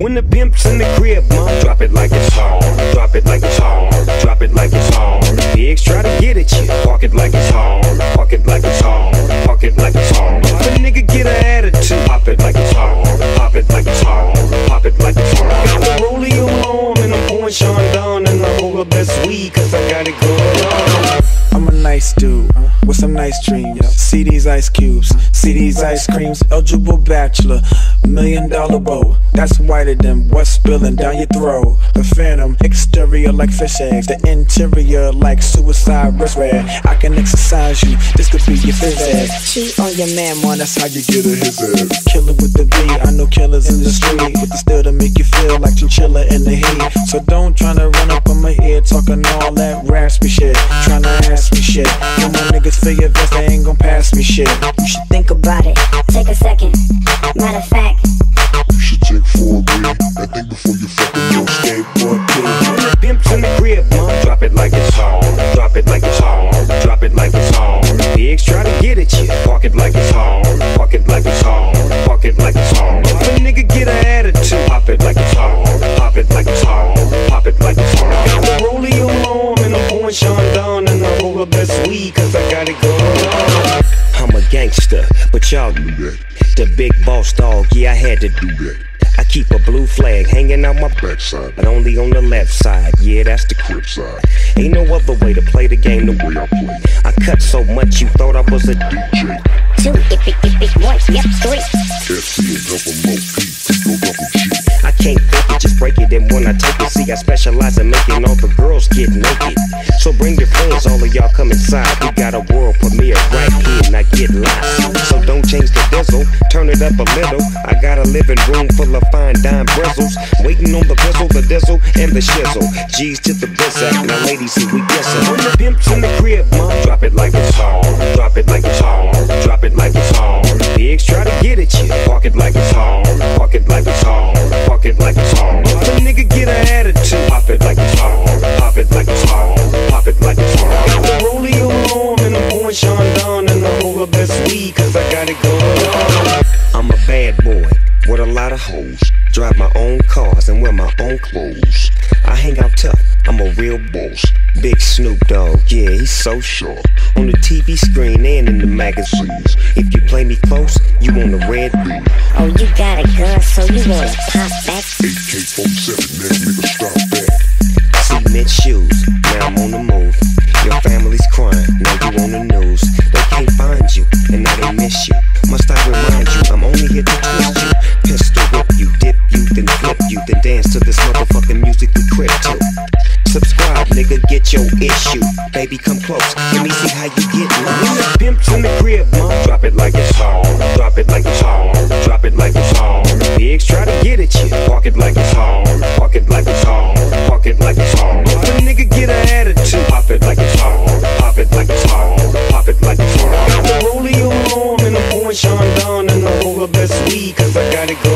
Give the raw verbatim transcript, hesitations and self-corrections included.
When the pimp's in the crib, mom, drop it like it's hard. Drop it like it's hard. Drop it like it's hard. Pigs try to get at you. Park it like it's hard. Park it like it's hard. Park it like it's hard. If a nigga get an attitude, pop it like it's hard. Pop it like it's hard. Pop it like it's hard. Got the rollie on and I'm pouring Sean down and I roll the best weed cause I got it going on. I'm a nice dude with some nice dreams. See these ice cubes, see these ice creams. Eligible bachelor, million dollar bow. That's whiter than what's spilling down your throat. The phantom, exterior like fish eggs. The interior like suicide wrist red. I can exercise you, this could be your phys ed. Cheat on your man, man, that's how you get a his head. Killer with the B, I know killers in the street. With the still to make you feel like chinchilla in the heat. So don't tryna run up on my ear talking all that raspy shit. Tryna ask me shit. You my niggas feel your vest, they ain't gon' pass me shit. You should think about it. Take a second. Matter of fact, you should take four B and think before you fucking go skateboard too. When the pimp's in the crib, mom, drop it like it's hard. Drop it like it's hard. Drop it like it's hard. Pigs try to get at you. Park it like it's hard. Park it like it's hard. Park it like it's hard. If a nigga get an attitude, pop it like it's hard. Pop it like it's hard. Pop it like it's hard. Got the rollie on and I'm pouring Sean down and I roll the best weed cause I got it going on. I'm a gangster, but y'all knew that. The big boss dog, yeah, I had to do that. I keep a blue flag hanging out my backside, but only on the left side, yeah, that's the crib side. Ain't no other way to play the game the way I play. I cut so much you thought I was a D J. two, if it, if it, one, yep, three. F C and double O P, no double G. I can't fake it, just break it, and when I take it, see, I specialize in making all the girls get naked. So bring your friends, all of y'all come inside. We got a world premiere right here, and I get live. So don't change the diesel, turn it up a little. I got a living room full of fine dime bristles, waiting on the pistol, the diesel, and the shizzle. G's to the bizzack, now ladies, see we guessing. When the pimp's in the crib, mom, drop it like it's hard. Drop it like it's hard. Drop it like it's hard. Pigs try to get at you. Park it like it's hard. Park it like it's hard. Park it like it's hard. If a nigga get an attitude, pop it like it's hard. Pop it like it's hard. Pop it like it's hard. Got the rollie on and I'm pouring Sean down and I roll the best weed cause I got it going on. I'm a bad boy with a lot of hoes. Drive my own cars and wear my own clothes. I hang out tough, I'm a real boss. Big Snoop Dogg, yeah, he's so sharp. On the T V screen and in the magazines. If you play me close, you on a red beam. Oh, you got a gun, so you wanna pop back? A K forty-seven, next nigga stop that. Cement shoes, now I'm on the move. Your family's crying, now you on the news. They can't find you, and now they miss you. Must I remind you, I'm only here to twist you. Pistol whip you, dip you, then flip you, then dance to this motherfucking music we crib to. Subscribe, nigga, get your issue. Baby, come close, let me see how you get low. When the pimp's in the crib, mom, drop it like it's hard. Drop it like it's hard. Drop it like it's hard. Pigs try to get at you. Park it like it's hard. Park it like it's hard. Park it like it's hard. If a nigga get an attitude, pop it like it's hard. Pop it like it's hard. Pop it like it's hard. Got the rollie on and I'm pouring Sean down and I roll the best weed cause I got it going.